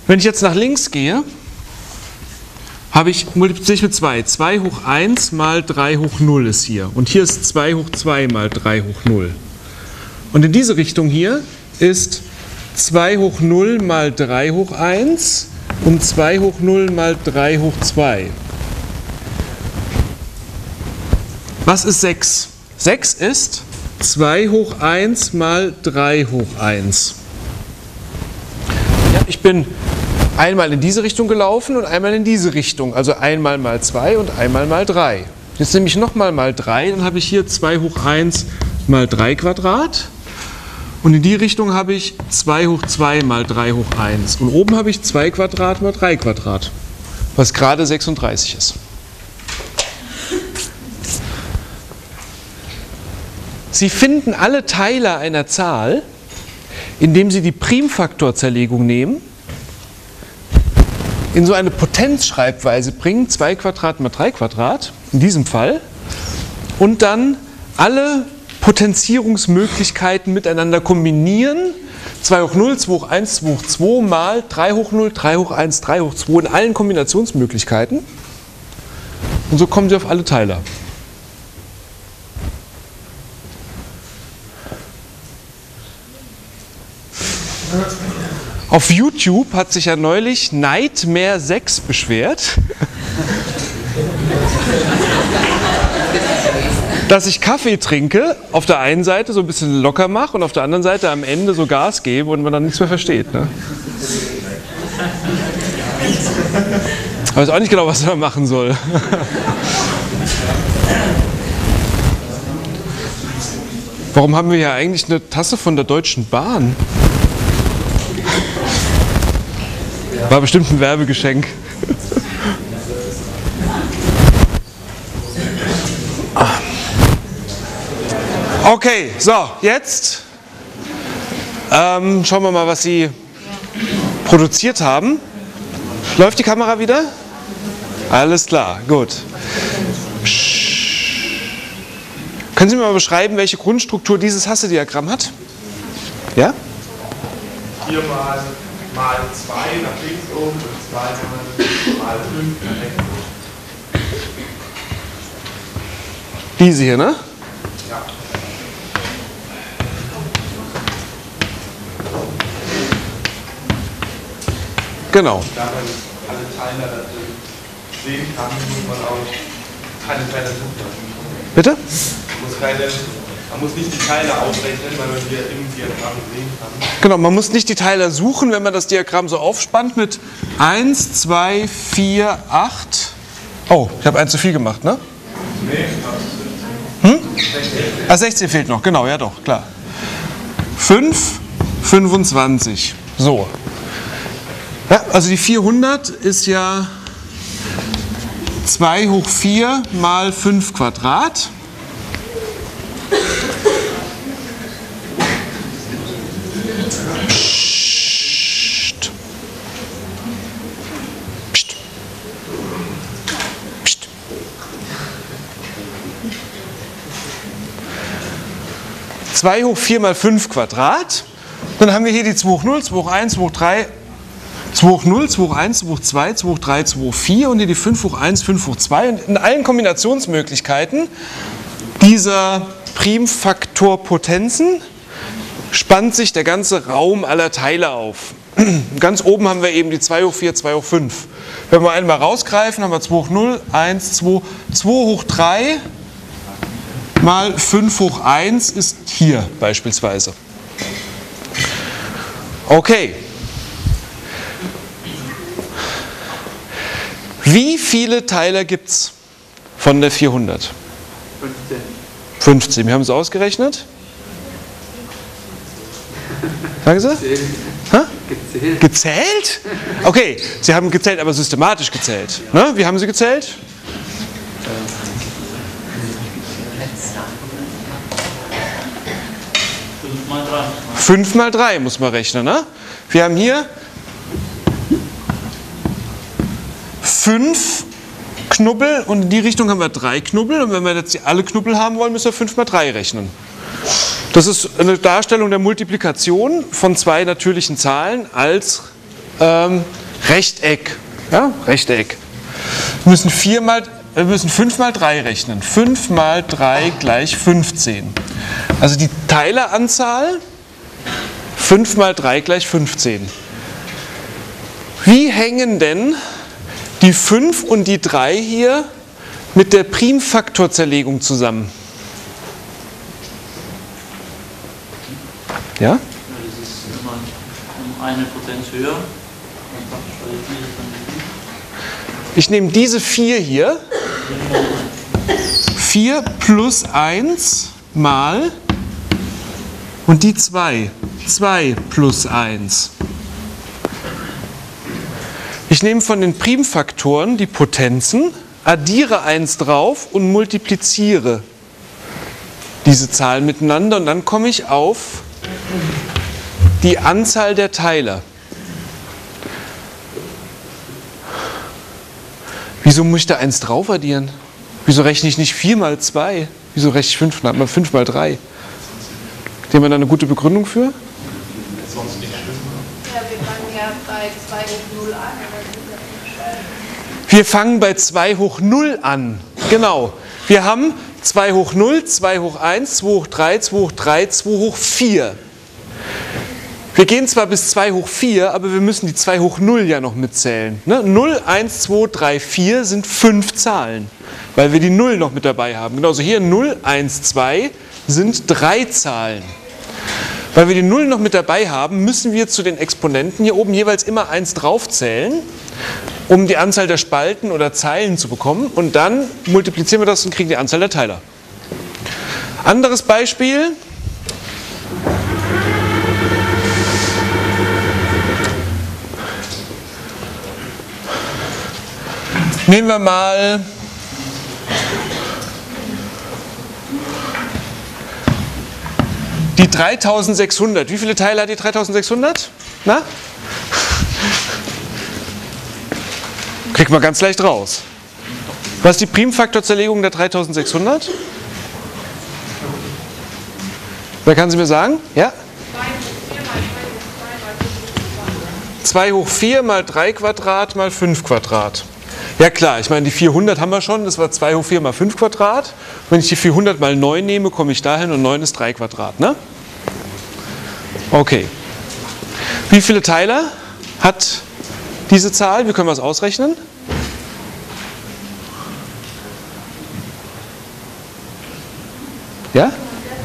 Wenn ich jetzt nach links gehe, multipliziere ich mit 2. 2 hoch 1 mal 3 hoch 0 ist hier. Und hier ist 2 hoch 2 mal 3 hoch 0. Und in diese Richtung hier ist 2 hoch 0 mal 3 hoch 1 und 2 hoch 0 mal 3 hoch 2. Was ist 6? 6 ist 2 hoch 1 mal 3 hoch 1. Ja, ich bin einmal in diese Richtung gelaufen und einmal in diese Richtung. Also einmal mal 2 und einmal mal 3. Jetzt nehme ich nochmal mal 3, dann habe ich hier 2 hoch 1 mal 3 Quadrat. Und in die Richtung habe ich 2 hoch 2 mal 3 hoch 1. Und oben habe ich 2 Quadrat mal 3 Quadrat, was gerade 36 ist. Sie finden alle Teiler einer Zahl, indem Sie die Primfaktorzerlegung nehmen, in so eine Potenzschreibweise bringen, 2 Quadrat mal 3 Quadrat, in diesem Fall, und dann alle Potenzierungsmöglichkeiten miteinander kombinieren, 2 hoch 0, 2 hoch 1, 2 hoch 2 mal 3 hoch 0, 3 hoch 1, 3 hoch 2 in allen Kombinationsmöglichkeiten. Und so kommen Sie auf alle Teiler. Auf YouTube hat sich ja neulich Nightmare 6 beschwert, dass ich Kaffee trinke, auf der einen Seite so ein bisschen locker mache und auf der anderen Seite am Ende so Gas gebe und man dann nichts mehr versteht. Ne? Ich weiß auch nicht genau, was man machen soll. Warum haben wir hier eigentlich eine Tasse von der Deutschen Bahn? War bestimmt ein Werbegeschenk. Okay, so, jetzt schauen wir mal, was Sie produziert haben. Läuft die Kamera wieder? Alles klar, gut. Können Sie mir mal beschreiben, welche Grundstruktur dieses Hasse-Diagramm hat? Ja? 4 mal 2 nach links oben und 2 mal 5 nach rechts oben. Diese hier, ne? Ja. Genau. Da man alle Teile da drin sehen kann, muss man auch keine Teile suchen. Bitte? Man muss nicht die Teile ausrechnen, weil man hier im Diagramm sehen kann. Genau, man muss nicht die Teile suchen, wenn man das Diagramm so aufspannt mit 1, 2, 4, 8. Oh, ich habe 1 zu viel gemacht, ne? Nee, 16. Ah, 16 fehlt noch, genau, ja doch, klar. 5, 25. So. Ja, also die 400 ist ja 2 hoch 4 mal 5 Quadrat. Psst. Psst. Psst. Zwei hoch 4 mal 5 Quadrat. Dann haben wir hier die 2 hoch 0, 2 hoch 1, 2 hoch 3, 2 hoch 0, 2 hoch 1, 2 hoch 2, 2 hoch 3, 2 hoch 4 und hier die 5 hoch 1, 5 hoch 2. Und in allen Kombinationsmöglichkeiten dieser Primfaktorpotenzen spannt sich der ganze Raum aller Teile auf. Ganz oben haben wir eben die 2 hoch 4, 2 hoch 5. Wenn wir einmal rausgreifen, haben wir 2 hoch 0, 1, 2, 2 hoch 3 mal 5 hoch 1 ist hier beispielsweise. Okay. Wie viele Teiler gibt es von der 400? 15. 15. Wir haben es ausgerechnet. Sagen Sie? Gezählt. Gezählt? Okay, Sie haben gezählt, aber systematisch gezählt. Ne? Wie haben Sie gezählt? 5 mal 3 muss man rechnen. Ne? Wir haben hier 5 Knubbel und in die Richtung haben wir 3 Knubbel. Und wenn wir jetzt alle Knubbel haben wollen, müssen wir 5 mal 3 rechnen. Das ist eine Darstellung der Multiplikation von zwei natürlichen Zahlen als Rechteck. Ja, Rechteck. Wir müssen 5 mal 3 rechnen. 5 mal 3 gleich 15. Also die Teileranzahl 5 mal 3 gleich 15. Wie hängen denn die 5 und die 3 hier mit der Primfaktorzerlegung zusammen? Ja? Das ist immer um eine Potenz höher. Ich nehme diese 4 hier. 4 plus 1 mal und die 2. 2 plus 1. Ich nehme von den Primfaktoren die Potenzen, addiere 1 drauf und multipliziere diese Zahlen miteinander und dann komme ich auf die Anzahl der Teiler. Wieso muss ich da 1 drauf addieren? Wieso rechne ich nicht 4 mal 2? Wieso rechne ich 5 mal 3? Haben wir da eine gute Begründung für? Sonst nicht stimmen. Ja, wir fangen ja bei 2 hoch 0 an. Wir fangen bei 2 hoch 0 an. Genau. Wir haben 2 hoch 0, 2 hoch 1, 2 hoch 3, 2 hoch 3, 2 hoch 4. Wir gehen zwar bis 2 hoch 4, aber wir müssen die 2 hoch 0 ja noch mitzählen. Ne? 0, 1, 2, 3, 4 sind 5 Zahlen, weil wir die 0 noch mit dabei haben. Genauso hier 0, 1, 2 sind 3 Zahlen. Weil wir die 0 noch mit dabei haben, müssen wir zu den Exponenten hier oben jeweils immer 1 draufzählen, um die Anzahl der Spalten oder Zeilen zu bekommen. Und dann multiplizieren wir das und kriegen die Anzahl der Teiler. Anderes Beispiel. Nehmen wir mal die 3600. Wie viele Teile hat die 3600? Na? Kriegt man ganz leicht raus. Was ist die Primfaktorzerlegung der 3600? Wer kann sie mir sagen? Ja? 2 hoch 4 mal 3 Quadrat mal 5 Quadrat. Ja klar, ich meine die 400 haben wir schon, das war 2 hoch 4 mal 5 Quadrat. Wenn ich die 400 mal 9 nehme, komme ich dahin und 9 ist 3 Quadrat, ne? Okay. Wie viele Teiler hat diese Zahl? Wie können wir es ausrechnen? Ja?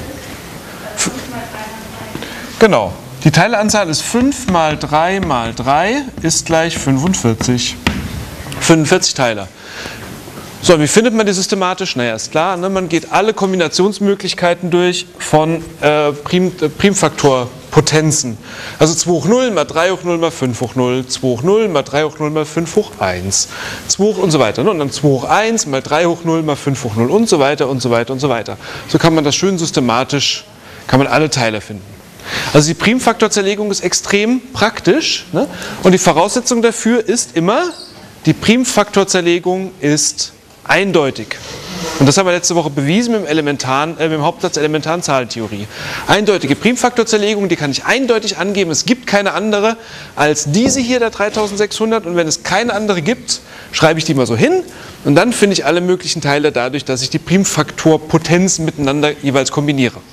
Genau. Die Teileanzahl ist 5 mal 3 mal 3 ist gleich 45. 45 Teiler. So, wie findet man die systematisch? Naja, ist klar, ne? Man geht alle Kombinationsmöglichkeiten durch von Primfaktorpotenzen. Also 2 hoch 0 mal 3 hoch 0 mal 5 hoch 0, 2 hoch 0 mal 3 hoch 0 mal 5 hoch 1, 2 hoch und so weiter. Ne? Und dann 2 hoch 1 mal 3 hoch 0 mal 5 hoch 0 und so weiter und so weiter und so weiter. So kann man das schön systematisch, kann man alle Teile finden. Also die Primfaktorzerlegung ist extrem praktisch, ne? Und die Voraussetzung dafür ist immer, die Primfaktorzerlegung ist eindeutig. Und das haben wir letzte Woche bewiesen mit dem Hauptsatz der elementaren Zahlentheorie. Eindeutige Primfaktorzerlegung, die kann ich eindeutig angeben. Es gibt keine andere als diese hier, der 3600. Und wenn es keine andere gibt, schreibe ich die mal so hin. Und dann finde ich alle möglichen Teile dadurch, dass ich die Primfaktorpotenzen miteinander jeweils kombiniere.